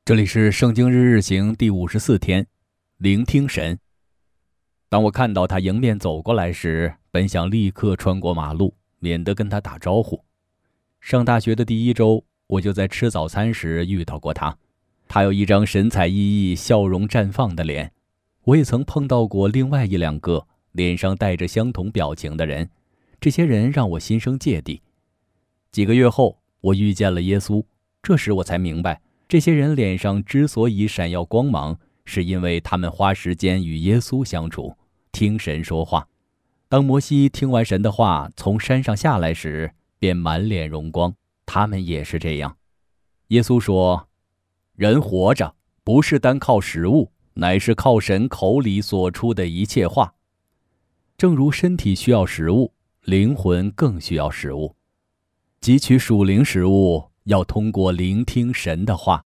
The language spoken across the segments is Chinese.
这里是圣经日日行第54天，聆听神。当我看到他迎面走过来时，本想立刻穿过马路，免得跟他打招呼。上大学的第一周，我就在吃早餐时遇到过他。他有一张神采奕奕、笑容绽放的脸。我也曾碰到过另外一两个脸上带着相同表情的人，这些人让我心生芥蒂。几个月后，我遇见了耶稣，这时我才明白，这些人脸上之所以闪耀光芒，是因为他们花时间与耶稣相处，听神说话。当摩西听完神的话从山上下来时，便满脸荣光，他们也是这样。耶稣说，人活着不是单靠食物，乃是靠神口里所出的一切话。正如身体需要食物，灵魂更需要食物。汲取属灵食物要通过聆听神的话。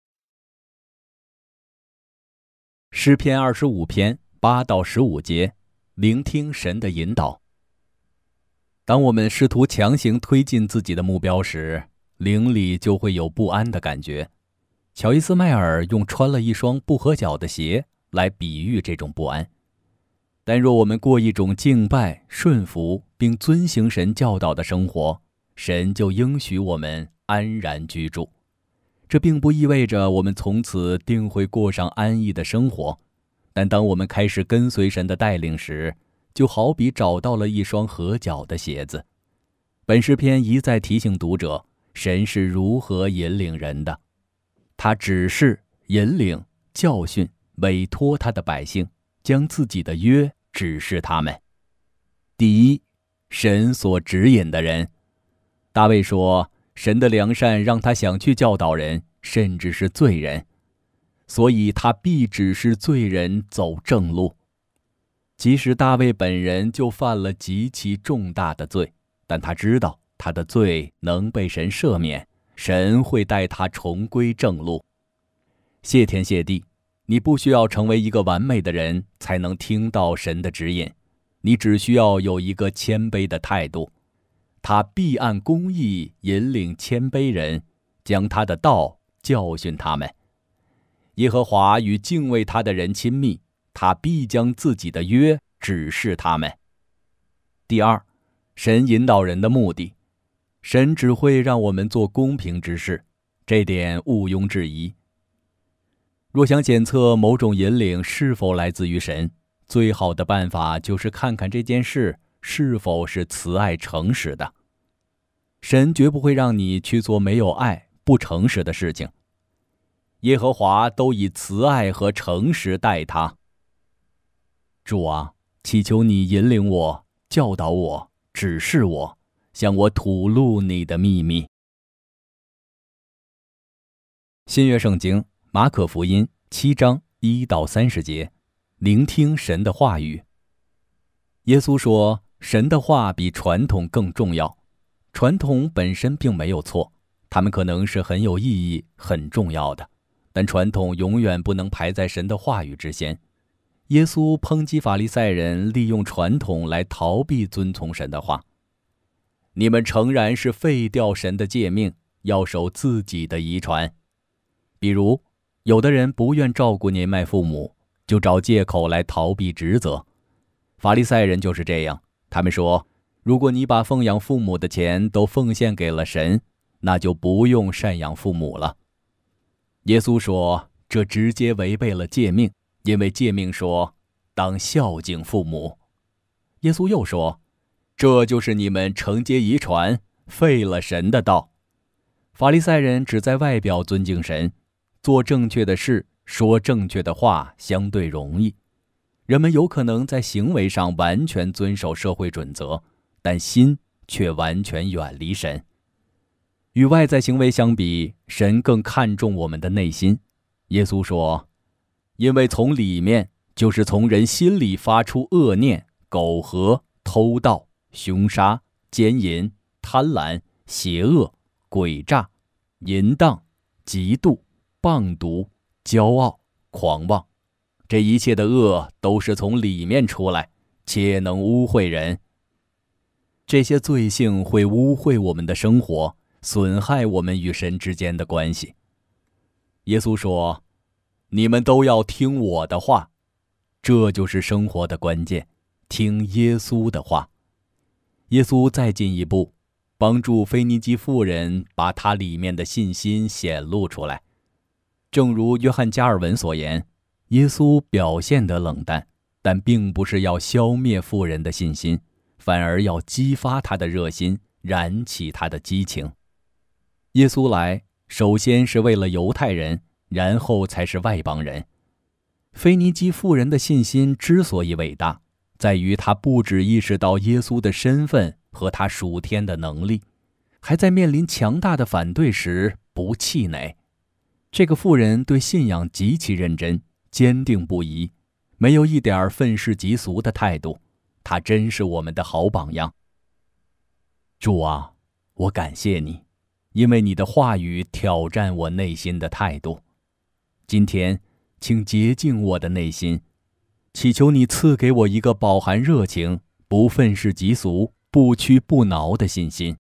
诗篇25篇8到15节，聆听神的引导。当我们试图强行推进自己的目标时，灵里就会有不安的感觉。乔伊斯迈尔用穿了一双不合脚的鞋来比喻这种不安。但若我们过一种敬拜、顺服并遵行神教导的生活，神就应许我们安然居住。这并不意味着我们从此定会过上安逸的生活，但当我们开始跟随神的带领时，就好比找到了一双合脚的鞋子。本诗篇一再提醒读者，神是如何引领人的。他指示、引领、教训、委托他的百姓，将自己的约指示他们。第一，神所指引的人。大卫说，神的良善让他想去教导人，甚至是罪人，所以他必指示罪人走正路。即使大卫本人就犯了极其重大的罪，但他知道他的罪能被神赦免，神会带他重归正路。谢天谢地，你不需要成为一个完美的人才能听到神的指引，你只需要有一个谦卑的态度。他必按公义引领谦卑人，将他的道教训他们。耶和华与敬畏他的人亲密，他必将自己的约指示他们。第二，神引导人的目的。神只会让我们做公平之事，这点毋庸置疑。若想检测某种引领是否来自于神，最好的办法就是看看这件事是否是慈爱诚实的。神绝不会让你去做没有爱、不诚实的事情。耶和华都以慈爱和诚实待他。主啊，祈求你引领我，教导我，指示我，向我吐露你的秘密。新约圣经马可福音7章1到30节，聆听神的话语。耶稣说，神的话比传统更重要。传统本身并没有错，它们可能是很有意义、很重要的，但传统永远不能排在神的话语之先。耶稣抨击法利赛人利用传统来逃避遵从神的话。你们诚然是废掉神的诫命，要守自己的遗传。比如，有的人不愿照顾年迈父母，就找借口来逃避职责。法利赛人就是这样，他们说，如果你把奉养父母的钱都奉献给了神，那就不用赡养父母了。耶稣说，这直接违背了诫命，因为诫命说，当孝敬父母。耶稣又说，这就是你们承接遗传，废了神的道。法利赛人只在外表尊敬神，做正确的事，说正确的话相对容易。人们有可能在行为上完全遵守社会准则，但心却完全远离神。与外在行为相比，神更看重我们的内心。耶稣说，因为从里面，就是从人心里发出恶念、苟合、偷盗、凶杀、奸淫、贪婪、邪恶、诡诈、淫荡、嫉妒、谤毒、骄傲、狂妄。这一切的恶都是从里面出来，且能污秽人。这些罪性会污秽我们的生活，损害我们与神之间的关系。 耶稣说：“你们都要听我的话。”这就是生活的关键，听耶稣的话。耶稣再进一步，帮助腓尼基妇人把她里面的信心显露出来。正如约翰加尔文所言，耶稣表现得冷淡，但并不是要消灭妇人的信心，反而要激发她的热心，燃起她的激情。耶稣来，首先是为了犹太人，然后才是外邦人。腓尼基妇人的信心之所以伟大，在于她不只意识到耶稣的身份和他属天的能力，还在面临强大的反对时不气馁。这个妇人对信仰极其认真，坚定不移，没有一点愤世嫉俗的态度。她真是我们的好榜样。主啊，我感谢你，因为你的话语挑战我内心的态度。今天，请洁净我的内心，祈求你赐给我一个饱含热情、不愤世嫉俗、不屈不挠的信心。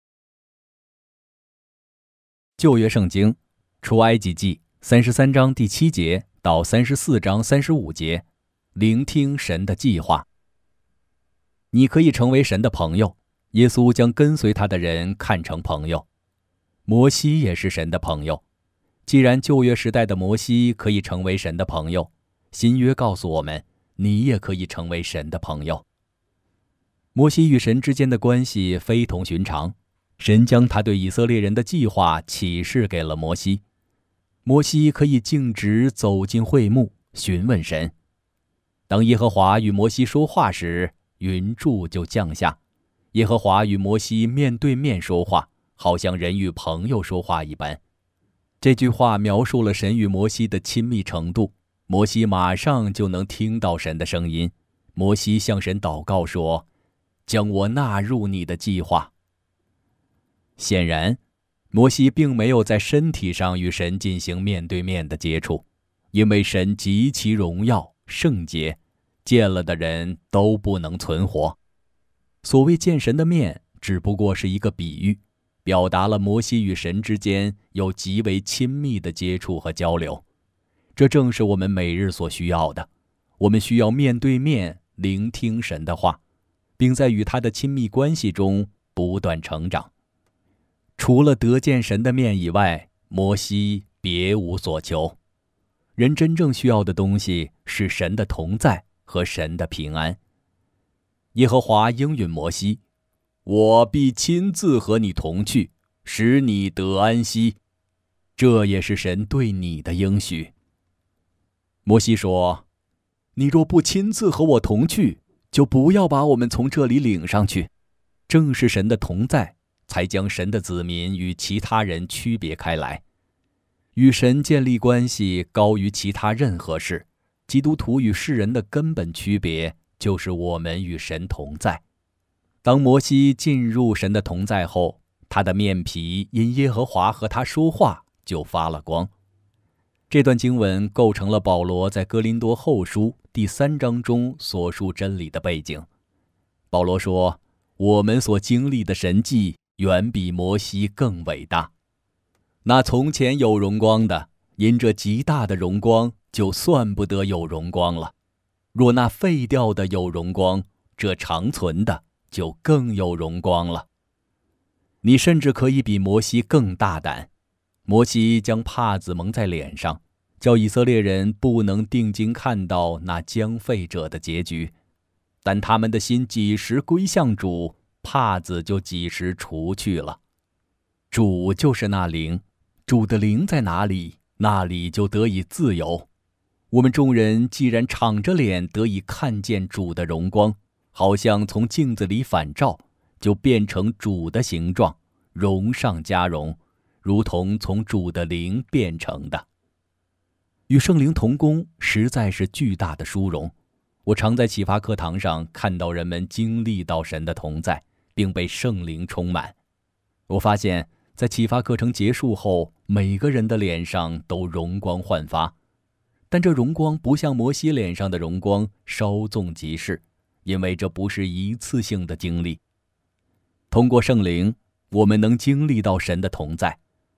旧约圣经出埃及记33章第7节到34章35节，聆听神的计划。你可以成为神的朋友，耶稣将跟随他的人看成朋友。摩西也是神的朋友。既然旧约时代的摩西可以成为神的朋友，新约告诉我们，你也可以成为神的朋友。摩西与神之间的关系非同寻常，神将他对以色列人的计划启示给了摩西。摩西可以径直走进会幕，询问神。当耶和华与摩西说话时，云柱就降下。耶和华与摩西面对面说话，好像人与朋友说话一般。这句话描述了神与摩西的亲密程度，摩西马上就能听到神的声音。摩西向神祷告说：“将我纳入你的计划。”显然，摩西并没有在身体上与神进行面对面的接触，因为神极其荣耀、圣洁，见了的人都不能存活。所谓见神的面，只不过是一个比喻，表达了摩西与神之间有极为亲密的接触和交流。这正是我们每日所需要的。我们需要面对面聆听神的话，并在与他的亲密关系中不断成长。除了得见神的面以外，摩西别无所求。人真正需要的东西是神的同在和神的平安。耶和华应允摩西：“我必亲自和你同去，使你得安息。”这也是神对你的应许。摩西说：“你若不亲自和我同去，就不要把我们从这里领上去。”正是神的同在，才将神的子民与其他人区别开来。与神建立关系高于其他任何事。基督徒与世人的根本区别，就是我们与神同在。当摩西进入神的同在后，他的面皮因耶和华和他说话就发了光。这段经文构成了保罗在哥林多后书第3章中所述真理的背景。保罗说：“我们所经历的神迹远比摩西更伟大。那从前有荣光的，因这极大的荣光，就算不得有荣光了。若那废掉的有荣光，这长存的就更有荣光了。”你甚至可以比摩西更大胆。摩西将帕子蒙在脸上，叫以色列人不能定睛看到那将废者的结局。但他们的心几时归向主，帕子就几时除去了。主就是那灵，主的灵在哪里，那里就得以自由。我们众人既然敞着脸得以看见主的荣光，好像从镜子里反照，就变成主的形状，荣上加荣，如同从主的灵变成的。与圣灵同工实在是巨大的殊荣。我常在启发课堂上看到人们经历到神的同在，并被圣灵充满。我发现在启发课程结束后，每个人的脸上都容光焕发，但这荣光不像摩西脸上的荣光稍纵即逝，因为这不是一次性的经历。通过圣灵，我们能经历到神的同在。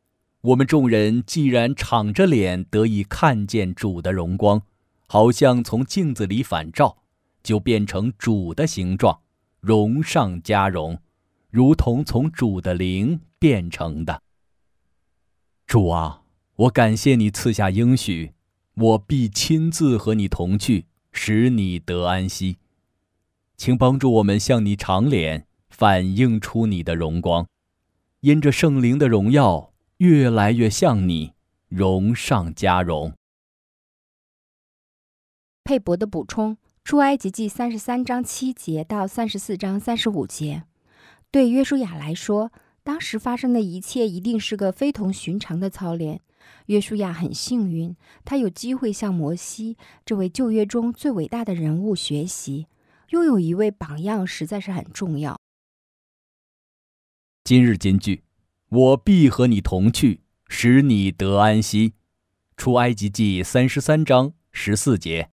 我们众人既然敞着脸得以看见主的荣光，好像从镜子里反照，就变成主的形状，荣上加荣，如同从主的灵变成的。主啊，我感谢你赐下应许，我必亲自和你同去，使你得安息。请帮助我们向你长脸，反映出你的荣光，因着圣灵的荣耀，越来越像你，荣上加荣。 佩伯的补充：出埃及记33章7节到34章35节。对约书亚来说，当时发生的一切一定是个非同寻常的操练。约书亚很幸运，他有机会向摩西这位旧约中最伟大的人物学习。拥有一位榜样实在是很重要。 今日金句：我必和你同去，使你得安息。出埃及记33章14节。